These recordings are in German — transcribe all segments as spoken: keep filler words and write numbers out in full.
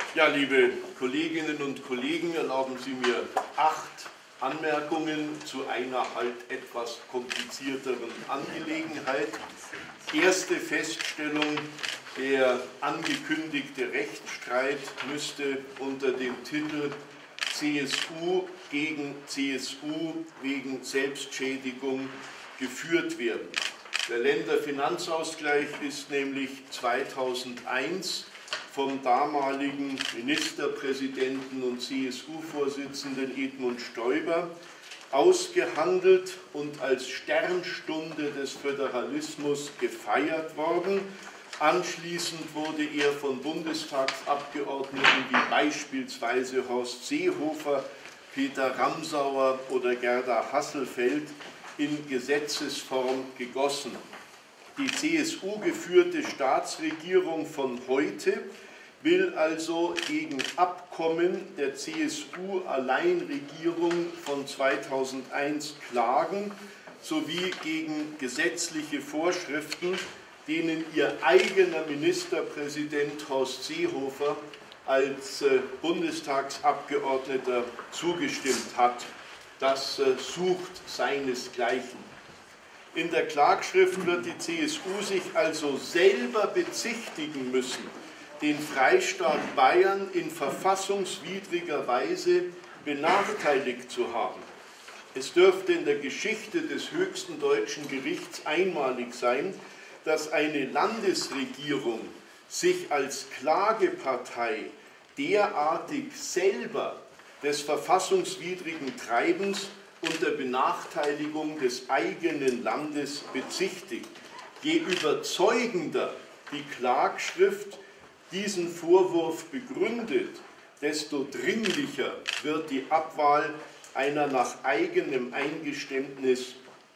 Ja, liebe Kolleginnen und Kollegen, erlauben Sie mir acht Anmerkungen zu einer halt etwas komplizierteren Angelegenheit. Erste Feststellung: Der angekündigte Rechtsstreit müsste unter dem Titel C S U gegen C S U wegen Selbstschädigung geführt werden. Der Länderfinanzausgleich ist nämlich zweitausendeins vom damaligen Ministerpräsidenten und C S U-Vorsitzenden Edmund Stoiber ausgehandelt und als Sternstunde des Föderalismus gefeiert worden. Anschließend wurde er von Bundestagsabgeordneten wie beispielsweise Horst Seehofer, Peter Ramsauer oder Gerda Hasselfeld in Gesetzesform gegossen. Die C S U-geführte Staatsregierung von heute will also gegen Abkommen der C S U-Alleinregierung von zweitausendeins klagen, sowie gegen gesetzliche Vorschriften, denen ihr eigener Ministerpräsident Horst Seehofer als Bundestagsabgeordneter zugestimmt hat. Das sucht seinesgleichen. In der Klagschrift wird die C S U sich also selber bezichtigen müssen, den Freistaat Bayern in verfassungswidriger Weise benachteiligt zu haben. Es dürfte in der Geschichte des höchsten deutschen Gerichts einmalig sein, dass eine Landesregierung sich als Klagepartei derartig selber des verfassungswidrigen Treibens und der Benachteiligung des eigenen Landes bezichtigt. Je überzeugender die Klagschrift diesen Vorwurf begründet, desto dringlicher wird die Abwahl einer nach eigenem Eingeständnis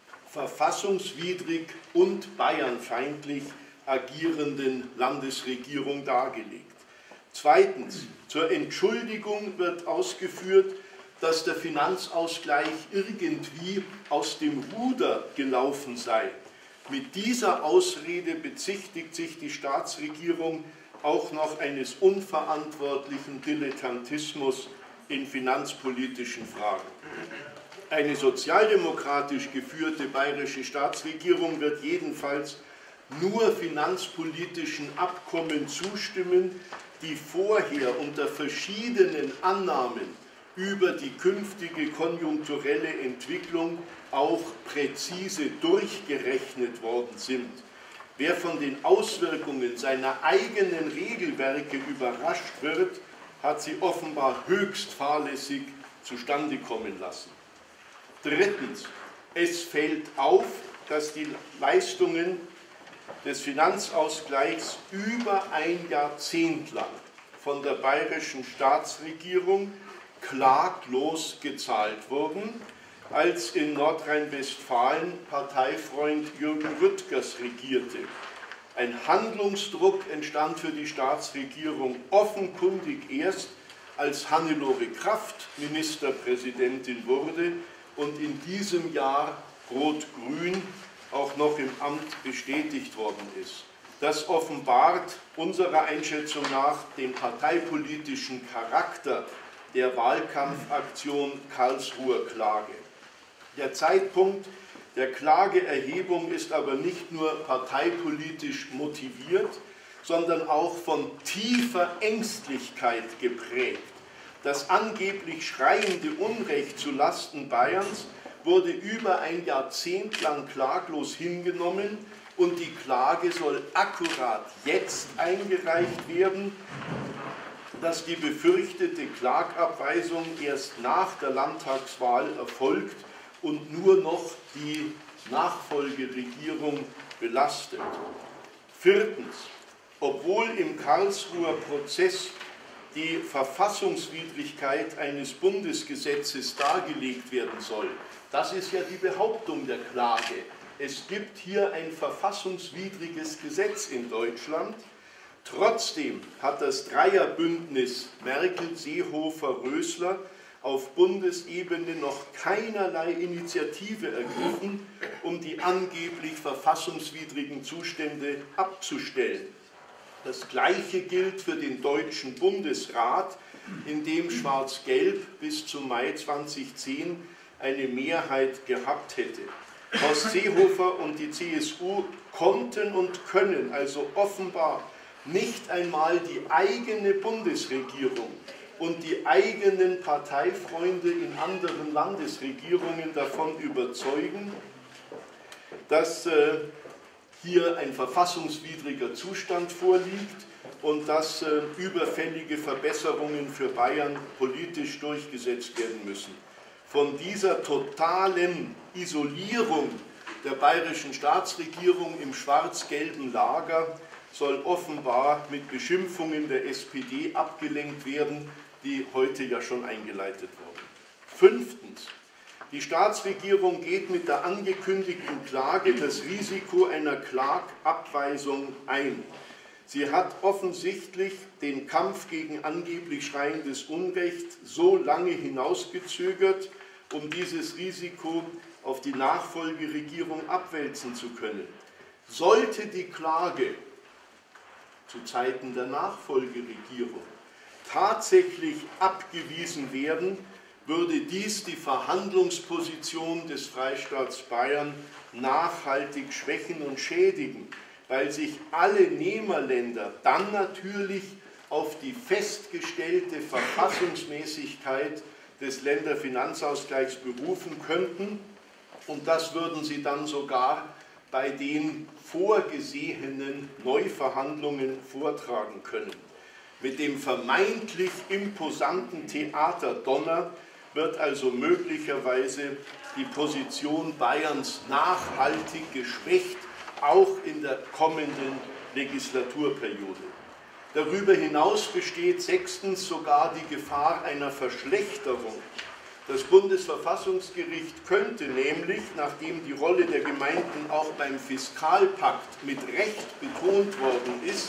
verfassungswidrig und bayernfeindlich agierenden Landesregierung dargelegt. Zweitens, zur Entschuldigung wird ausgeführt, dass der Finanzausgleich irgendwie aus dem Ruder gelaufen sei. Mit dieser Ausrede bezichtigt sich die Staatsregierung auch noch eines unverantwortlichen Dilettantismus in finanzpolitischen Fragen. Eine sozialdemokratisch geführte bayerische Staatsregierung wird jedenfalls nur finanzpolitischen Abkommen zustimmen, die vorher unter verschiedenen Annahmen über die künftige konjunkturelle Entwicklung auch präzise durchgerechnet worden sind. Wer von den Auswirkungen seiner eigenen Regelwerke überrascht wird, hat sie offenbar höchst fahrlässig zustande kommen lassen. Drittens, es fällt auf, dass die Leistungen des Finanzausgleichs über ein Jahrzehnt lang von der bayerischen Staatsregierung klaglos gezahlt wurden, als in Nordrhein-Westfalen Parteifreund Jürgen Rüttgers regierte. Ein Handlungsdruck entstand für die Staatsregierung offenkundig erst, als Hannelore Kraft Ministerpräsidentin wurde und in diesem Jahr Rot-Grün auch noch im Amt bestätigt worden ist. Das offenbart unserer Einschätzung nach den parteipolitischen Charakter der Wahlkampfaktion Karlsruher Klage. Der Zeitpunkt der Klageerhebung ist aber nicht nur parteipolitisch motiviert, sondern auch von tiefer Ängstlichkeit geprägt. Das angeblich schreiende Unrecht zu Lasten Bayerns wurde über ein Jahrzehnt lang klaglos hingenommen und die Klage soll akkurat jetzt eingereicht werden, dass die befürchtete Klagabweisung erst nach der Landtagswahl erfolgt und nur noch die Nachfolgeregierung belastet. Viertens, obwohl im Karlsruher Prozess die Verfassungswidrigkeit eines Bundesgesetzes dargelegt werden soll, das ist ja die Behauptung der Klage. Es gibt hier ein verfassungswidriges Gesetz in Deutschland. Trotzdem hat das Dreierbündnis Merkel, Seehofer, Rösler auf Bundesebene noch keinerlei Initiative ergriffen, um die angeblich verfassungswidrigen Zustände abzustellen. Das Gleiche gilt für den Deutschen Bundesrat, in dem Schwarz-Gelb bis zum Mai zweitausendzehn eine Mehrheit gehabt hätte. Horst Seehofer und die C S U konnten und können also offenbar nicht einmal die eigene Bundesregierung und die eigenen Parteifreunde in anderen Landesregierungen davon überzeugen, dass äh, hier ein verfassungswidriger Zustand vorliegt und dass äh, überfällige Verbesserungen für Bayern politisch durchgesetzt werden müssen. Von dieser totalen Isolierung der bayerischen Staatsregierung im schwarz-gelben Lager soll offenbar mit Beschimpfungen der S P D abgelenkt werden, die heute ja schon eingeleitet wurden. Fünftens. Die Staatsregierung geht mit der angekündigten Klage das Risiko einer Klagabweisung ein. Sie hat offensichtlich den Kampf gegen angeblich schreiendes Unrecht so lange hinausgezögert, um dieses Risiko auf die Nachfolgeregierung abwälzen zu können. Sollte die Klage zu Zeiten der Nachfolgeregierung tatsächlich abgewiesen werden, würde dies die Verhandlungsposition des Freistaats Bayern nachhaltig schwächen und schädigen, weil sich alle Nehmerländer dann natürlich auf die festgestellte Verfassungsmäßigkeit des Länderfinanzausgleichs berufen könnten, und das würden sie dann sogar bei den vorgesehenen Neuverhandlungen vortragen können. Mit dem vermeintlich imposanten Theaterdonner wird also möglicherweise die Position Bayerns nachhaltig geschwächt, auch in der kommenden Legislaturperiode. Darüber hinaus besteht sechstens sogar die Gefahr einer Verschlechterung. Das Bundesverfassungsgericht könnte nämlich, nachdem die Rolle der Gemeinden auch beim Fiskalpakt mit Recht betont worden ist,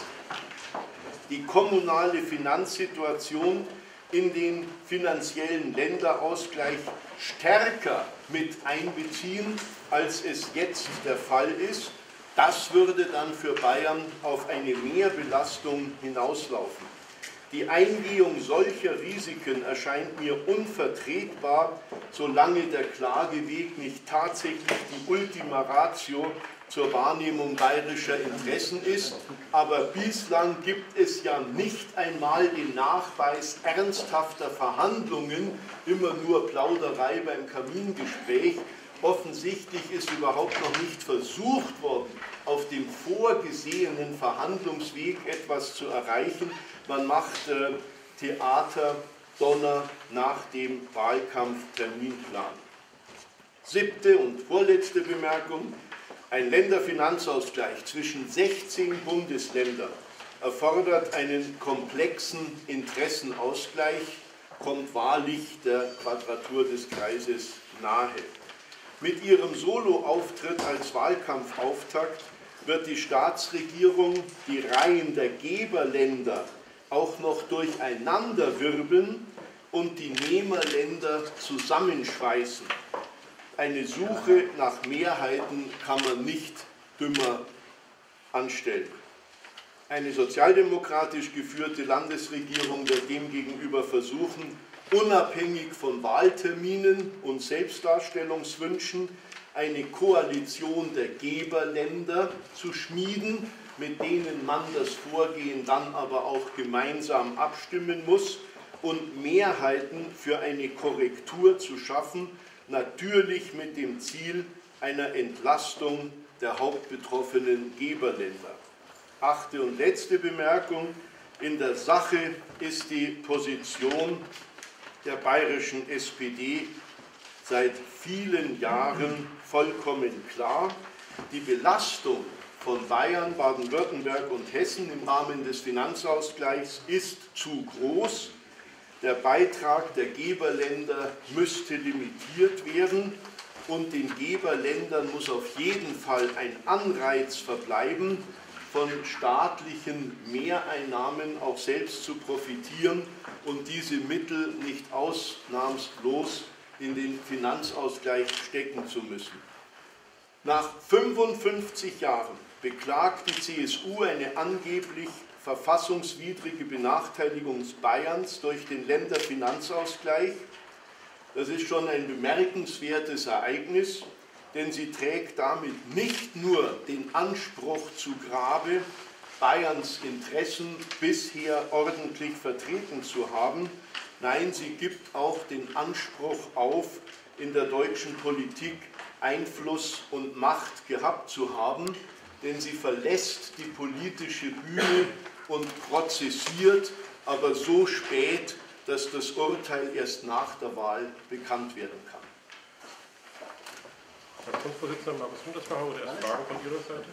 die kommunale Finanzsituation in den finanziellen Länderausgleich stärker mit einbeziehen, als es jetzt der Fall ist. Das würde dann für Bayern auf eine Mehrbelastung hinauslaufen. Die Eingehung solcher Risiken erscheint mir unvertretbar, solange der Klageweg nicht tatsächlich die Ultima Ratio zur Wahrnehmung bayerischer Interessen ist. Aber bislang gibt es ja nicht einmal den Nachweis ernsthafter Verhandlungen, immer nur Plauderei beim Kamingespräch. Offensichtlich ist überhaupt noch nicht versucht worden, auf dem vorgesehenen Verhandlungsweg etwas zu erreichen. Man macht äh, Theater, Donner nach dem Wahlkampfterminplan. Siebte und vorletzte Bemerkung. Ein Länderfinanzausgleich zwischen sechzehn Bundesländern erfordert einen komplexen Interessenausgleich, kommt wahrlich der Quadratur des Kreises nahe. Mit ihrem Soloauftritt als Wahlkampfauftakt wird die Staatsregierung die Reihen der Geberländer auch noch durcheinander wirbeln und die Nehmerländer zusammenschweißen. Eine Suche nach Mehrheiten kann man nicht dümmer anstellen. Eine sozialdemokratisch geführte Landesregierung wird demgegenüber versuchen, unabhängig von Wahlterminen und Selbstdarstellungswünschen eine Koalition der Geberländer zu schmieden, mit denen man das Vorgehen dann aber auch gemeinsam abstimmen muss und Mehrheiten für eine Korrektur zu schaffen, natürlich mit dem Ziel einer Entlastung der hauptbetroffenen Geberländer. Achte und letzte Bemerkung. In der Sache ist die Position der bayerischen S P D seit vielen Jahren vollkommen klar. Die Belastung von Bayern, Baden-Württemberg und Hessen im Rahmen des Finanzausgleichs ist zu groß. Der Beitrag der Geberländer müsste limitiert werden und den Geberländern muss auf jeden Fall ein Anreiz verbleiben, von staatlichen Mehreinnahmen auch selbst zu profitieren und diese Mittel nicht ausnahmslos in den Finanzausgleich stecken zu müssen. Nach fünfundfünfzig Jahren beklagt die C S U eine angeblich verfassungswidrige Benachteiligung Bayerns durch den Länderfinanzausgleich. Das ist schon ein bemerkenswertes Ereignis, denn sie trägt damit nicht nur den Anspruch zu Grabe, Bayerns Interessen bisher ordentlich vertreten zu haben, nein, sie gibt auch den Anspruch auf, in der deutschen Politik Einfluss und Macht gehabt zu haben, denn sie verlässt die politische Bühne und prozessiert, aber so spät, dass das Urteil erst nach der Wahl bekannt werden kann. Herr Grundvorsitzender Markus Hundersmacher, oder erst Fragen von Ihrer Seite?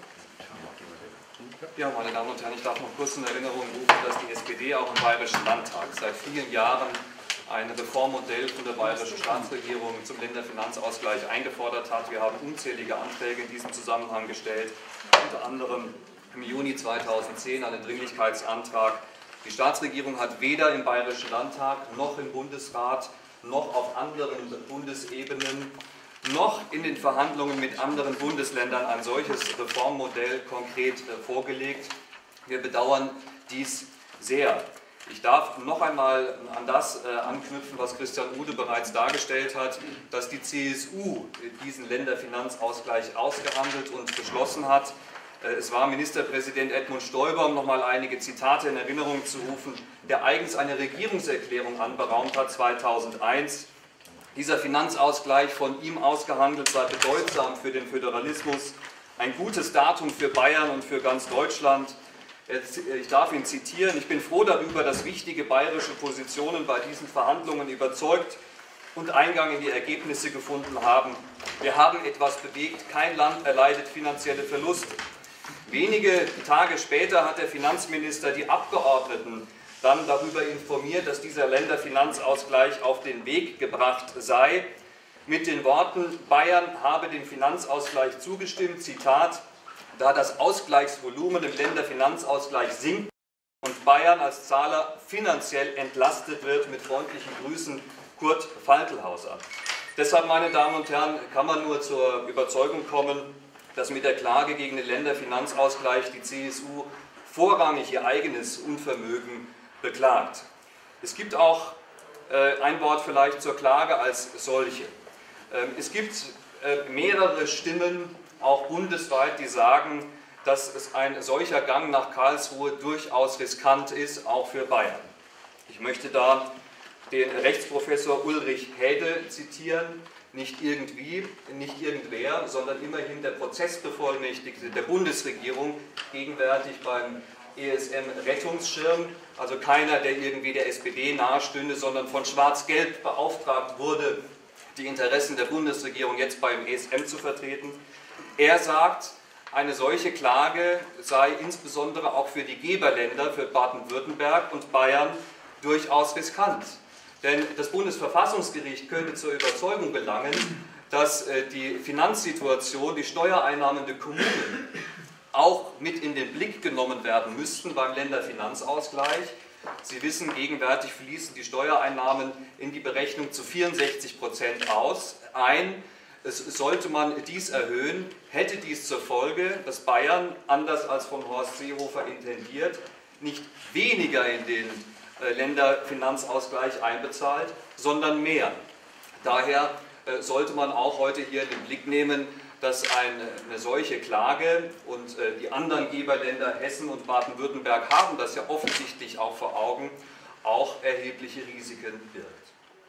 Ja, meine Damen und Herren, ich darf noch kurz in Erinnerung rufen, dass die S P D auch im Bayerischen Landtag seit vielen Jahren ein Reformmodell von der bayerischen Staatsregierung zum Länderfinanzausgleich eingefordert hat. Wir haben unzählige Anträge in diesem Zusammenhang gestellt, unter anderem im Juni zweitausendzehn einen Dringlichkeitsantrag. Die Staatsregierung hat weder im Bayerischen Landtag noch im Bundesrat noch auf anderen Bundesebenen noch in den Verhandlungen mit anderen Bundesländern ein solches Reformmodell konkret vorgelegt. Wir bedauern dies sehr. Ich darf noch einmal an das anknüpfen, was Christian Ude bereits dargestellt hat, dass die C S U diesen Länderfinanzausgleich ausgehandelt und beschlossen hat. Es war Ministerpräsident Edmund Stoiber, um noch mal einige Zitate in Erinnerung zu rufen, der eigens eine Regierungserklärung anberaumt hat zweitausendeins. Dieser Finanzausgleich, von ihm ausgehandelt, sei bedeutsam für den Föderalismus, ein gutes Datum für Bayern und für ganz Deutschland. Ich darf ihn zitieren: Ich bin froh darüber, dass wichtige bayerische Positionen bei diesen Verhandlungen überzeugt und Eingang in die Ergebnisse gefunden haben. Wir haben etwas bewegt, kein Land erleidet finanzielle Verluste. Wenige Tage später hat der Finanzminister die Abgeordneten dann darüber informiert, dass dieser Länderfinanzausgleich auf den Weg gebracht sei, mit den Worten: Bayern habe dem Finanzausgleich zugestimmt, Zitat, da das Ausgleichsvolumen im Länderfinanzausgleich sinkt und Bayern als Zahler finanziell entlastet wird. Mit freundlichen Grüßen, Kurt Faltelhauser. Deshalb, meine Damen und Herren, kann man nur zur Überzeugung kommen, dass mit der Klage gegen den Länderfinanzausgleich die C S U vorrangig ihr eigenes Unvermögen beklagt. Es gibt auch äh, ein Wort vielleicht zur Klage als solche. Ähm, es gibt äh, mehrere Stimmen, auch bundesweit, die sagen, dass es ein solcher Gang nach Karlsruhe durchaus riskant ist, auch für Bayern. Ich möchte da den Rechtsprofessor Ulrich Häde zitieren, nicht irgendwie, nicht irgendwer, sondern immerhin der Prozessbevollmächtigte der Bundesregierung, gegenwärtig beim E S M-Rettungsschirm, also keiner, der irgendwie der S P D nahestünde, sondern von Schwarz-Gelb beauftragt wurde, die Interessen der Bundesregierung jetzt beim E S M zu vertreten. Er sagt, eine solche Klage sei insbesondere auch für die Geberländer, für Baden-Württemberg und Bayern, durchaus riskant. Denn das Bundesverfassungsgericht könnte zur Überzeugung gelangen, dass die Finanzsituation, die Steuereinnahmen der Kommunen auch mit in den Blick genommen werden müssten beim Länderfinanzausgleich. Sie wissen, gegenwärtig fließen die Steuereinnahmen in die Berechnung zu vierundsechzig Prozent aus ein. Es sollte man dies erhöhen, hätte dies zur Folge, dass Bayern, anders als von Horst Seehofer intendiert, nicht weniger in den Länderfinanzausgleich einbezahlt, sondern mehr. Daher sollte man auch heute hier in den Blick nehmen, dass eine, eine solche Klage, und die anderen Geberländer Hessen und Baden-Württemberg haben das ja offensichtlich auch vor Augen, auch erhebliche Risiken birgt.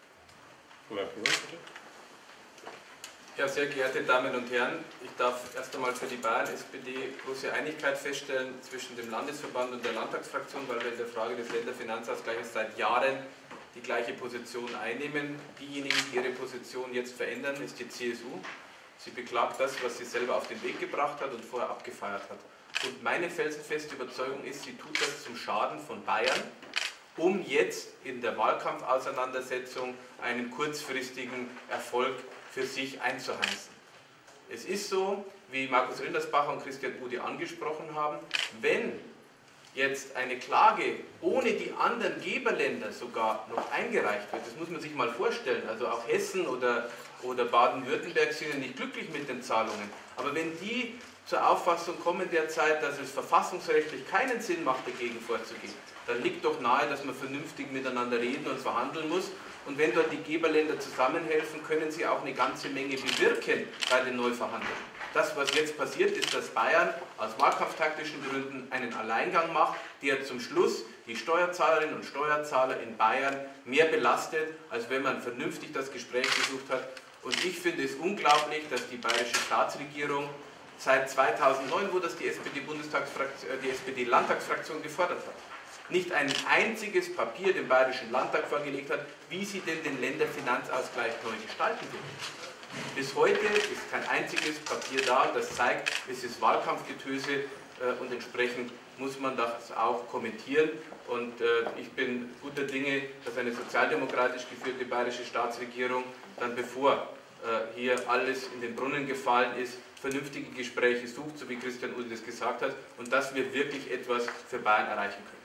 Ja, sehr geehrte Damen und Herren, ich darf erst einmal für die Bayern-S P D große Einigkeit feststellen zwischen dem Landesverband und der Landtagsfraktion, weil wir in der Frage des Länderfinanzausgleichs seit Jahren die gleiche Position einnehmen. Diejenigen, die ihre Position jetzt verändern, ist die C S U. Sie beklagt das, was sie selber auf den Weg gebracht hat und vorher abgefeiert hat. Und meine felsenfeste Überzeugung ist, sie tut das zum Schaden von Bayern, um jetzt in der Wahlkampfauseinandersetzung einen kurzfristigen Erfolg für sich einzuheimsen. Es ist so, wie Markus Rindersbacher und Christian Ude angesprochen haben, wenn jetzt eine Klage ohne die anderen Geberländer sogar noch eingereicht wird, das muss man sich mal vorstellen, also auch Hessen oder, oder Baden-Württemberg sind ja nicht glücklich mit den Zahlungen, aber wenn die zur Auffassung kommen derzeit, dass es verfassungsrechtlich keinen Sinn macht, dagegen vorzugehen, dann liegt doch nahe, dass man vernünftig miteinander reden und verhandeln muss. Und wenn dort die Geberländer zusammenhelfen, können sie auch eine ganze Menge bewirken bei den Neuverhandlungen. Das, was jetzt passiert, ist, dass Bayern aus wahlkampftaktischen Gründen einen Alleingang macht, der zum Schluss die Steuerzahlerinnen und Steuerzahler in Bayern mehr belastet, als wenn man vernünftig das Gespräch gesucht hat. Und ich finde es unglaublich, dass die bayerische Staatsregierung seit zweitausendneun, wo das die S P D-Bundestagsfraktion, die S P D-Landtagsfraktion gefordert hat, nicht ein einziges Papier dem Bayerischen Landtag vorgelegt hat, wie sie denn den Länderfinanzausgleich neu gestalten will. Bis heute ist kein einziges Papier da, das zeigt, es ist Wahlkampfgetöse äh, und entsprechend muss man das auch kommentieren. Und äh, ich bin guter Dinge, dass eine sozialdemokratisch geführte bayerische Staatsregierung dann, bevor äh, hier alles in den Brunnen gefallen ist, vernünftige Gespräche sucht, so wie Christian Uhl das gesagt hat, und dass wir wirklich etwas für Bayern erreichen können.